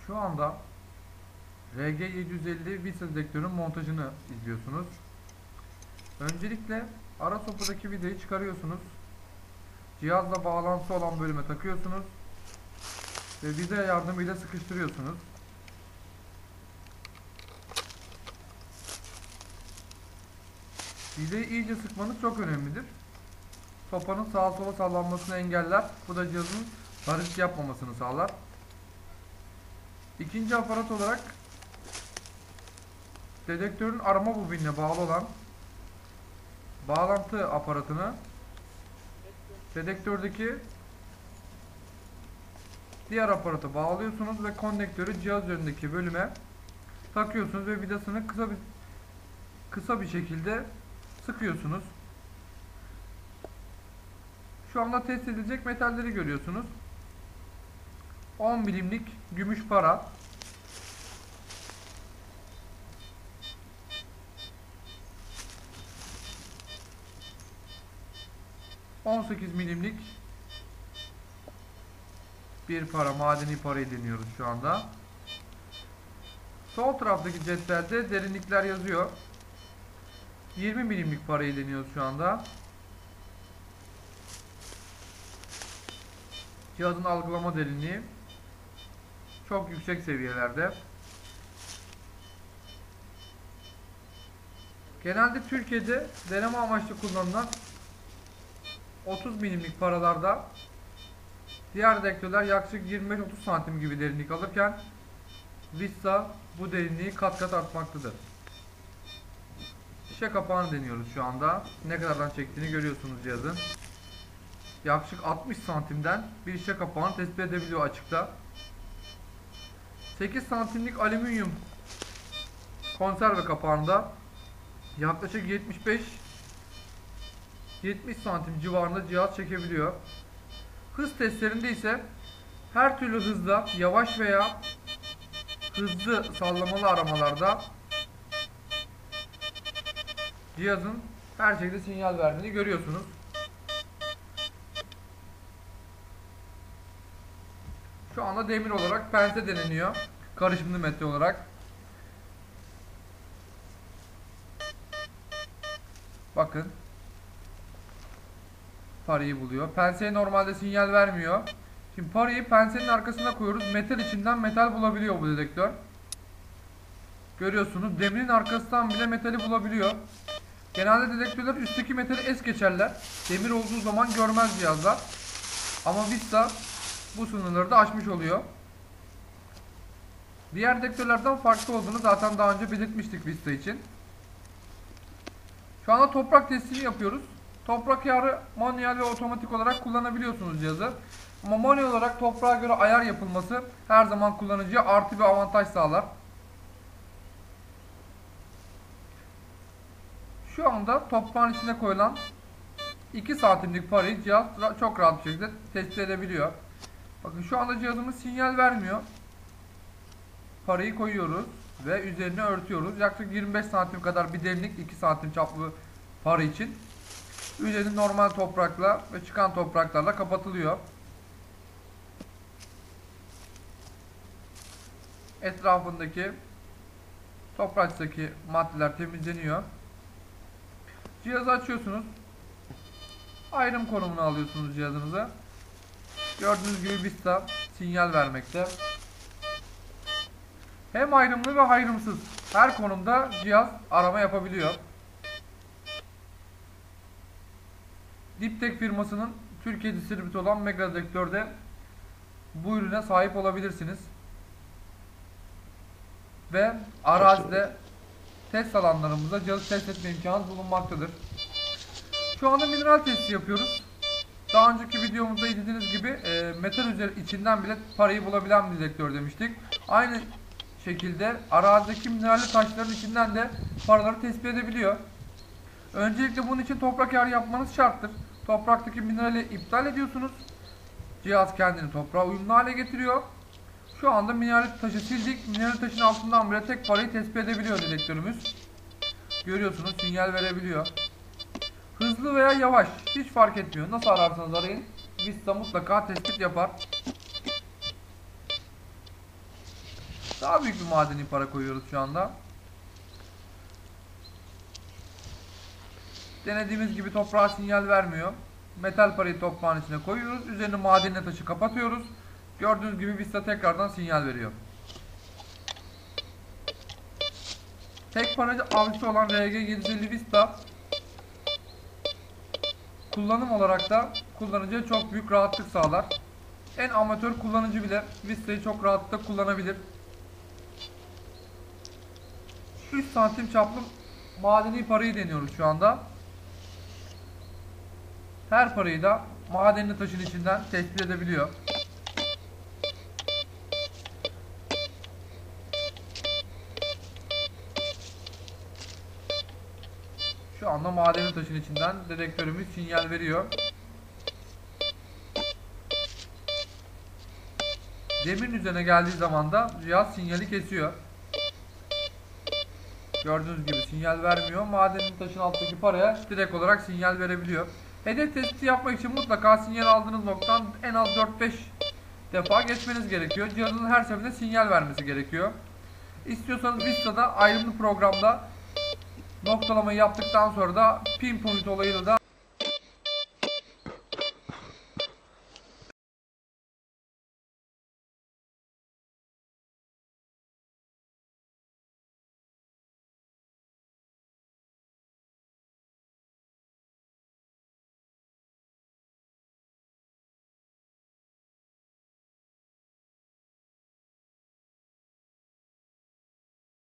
Şu anda RG750 Vista dedektörün montajını izliyorsunuz. Öncelikle ara sopudaki vidayı çıkarıyorsunuz. Cihazla bağlantısı olan bölüme takıyorsunuz. Ve vida yardımıyla sıkıştırıyorsunuz. Vidayı iyice sıkmanız çok önemlidir. Sopanın sağa sola sallanmasını engeller. Bu da cihazın barış yapmamasını sağlar. İkinci aparat olarak dedektörün arama bobinine bağlı olan bağlantı aparatını dedektördeki diğer aparata bağlıyorsunuz ve konnektörü cihaz üzerindeki bölüme takıyorsunuz ve vidasını kısa bir şekilde sıkıyorsunuz. Şu anda test edilecek metalleri görüyorsunuz. 10 milimlik gümüş para, 18 milimlik bir para, madeni parayı deniyoruz şu anda. Sol taraftaki cetvelde derinlikler yazıyor. 20 milimlik parayı deniyoruz şu anda. Cihazın algılama derinliği çok yüksek seviyelerde. Genelde Türkiye'de deneme amaçlı kullanılan 30 milimlik paralarda diğer dedektörler yaklaşık 25-30 santim gibi derinlik alırken Vista bu derinliği kat kat artmaktadır. Şişe kapağını deniyoruz şu anda. Ne kadardan çektiğini görüyorsunuz cihazın. Yaklaşık 60 santimden bir şişe kapağını tespit edebiliyor açıkta. 8 santimlik alüminyum konserve kapağında yaklaşık 75-70 santim civarında cihaz çekebiliyor. Hız testlerinde ise her türlü hızda, yavaş veya hızlı sallamalı aramalarda cihazın her şekilde sinyal verdiğini görüyorsunuz. Şu anda demir olarak pense deneniyor. Karışımlı metal olarak. Bakın. Parayı buluyor. Penseye normalde sinyal vermiyor. Şimdi parayı pensenin arkasına koyuyoruz. Metal içinden metal bulabiliyor bu dedektör. Görüyorsunuz. Demirin arkasından bile metali bulabiliyor. Genelde dedektörler üstteki metali es geçerler. Demir olduğu zaman görmez cihazlar. Ama Vista bu sınırları da aşmış oluyor. Diğer dedektörlerden farklı olduğunu zaten daha önce belirtmiştik Vista için. Şu anda toprak testini yapıyoruz. Toprak yarı manuel ve otomatik olarak kullanabiliyorsunuz cihazı. Ama manuel olarak toprağa göre ayar yapılması her zaman kullanıcıya artı bir avantaj sağlar. Şu anda toprağın içine koyulan 2 santimlik parayı cihaz çok rahat bir şekilde tespit edebiliyor. Bakın şu anda cihazımız sinyal vermiyor. Parayı koyuyoruz ve üzerine örtüyoruz. Yaklaşık 25 santim kadar bir derinlik, 2 santim çaplı para için. Üzerini normal toprakla ve çıkan topraklarla kapatılıyor. Etrafındaki topraktaki maddeler temizleniyor. Cihazı açıyorsunuz. Ayrım konumunu alıyorsunuz cihazınıza. Gördüğünüz gibi Vista sinyal vermekte. Hem ayrımlı ve ayrımsız her konumda cihaz arama yapabiliyor. Diptek firmasının Türkiye distribütörü olan Mega Dedektör'de bu ürüne sahip olabilirsiniz. Ve arazide test alanlarımızda cihazı test etme imkanı bulunmaktadır. Şu anda mineral testi yapıyoruz. Daha önceki videomuzda izlediğiniz gibi metal içinden bile parayı bulabilen bir dedektör demiştik. Aynı şekilde arazideki mineralli taşların içinden de paraları tespit edebiliyor. Öncelikle bunun için toprak ayarı yapmanız şarttır. Topraktaki minerali iptal ediyorsunuz. Cihaz kendini toprağa uyumlu hale getiriyor. Şu anda mineralli taşı sildik. Mineralli taşın altından bile tek parayı tespit edebiliyor dedektörümüz. Görüyorsunuz, sinyal verebiliyor. Hızlı veya yavaş hiç fark etmiyor. Nasıl ararsanız arayın, Vista mutlaka tespit yapar. Daha büyük bir madeni para koyuyoruz şu anda. Denediğimiz gibi toprağa sinyal vermiyor. Metal parayı toprağın içine koyuyoruz. Üzerine madenle taşı kapatıyoruz. Gördüğünüz gibi Vista tekrardan sinyal veriyor. Tek paracı avcısı olan RG750 Vista kullanım olarak da kullanıcıya çok büyük rahatlık sağlar. En amatör kullanıcı bile Vista'yı çok rahatlıkla kullanabilir. 3 santim çaplı madeni parayı deniyoruz şu anda. Her parayı da madenli taşın içinden tespit edebiliyor. Şu anda madenli taşın içinden dedektörümüz sinyal veriyor. Demirin üzerine geldiği zaman da cihaz sinyali kesiyor. Gördüğünüz gibi sinyal vermiyor. Madenli taşın alttaki paraya direkt olarak sinyal verebiliyor. Hedef tespiti yapmak için mutlaka sinyal aldığınız noktadan en az 4-5 defa geçmeniz gerekiyor. Cihazın her seferinde sinyal vermesi gerekiyor. İstiyorsanız Vista'da ayrımlı programda noktalamayı yaptıktan sonra da pinpoint olayıyla da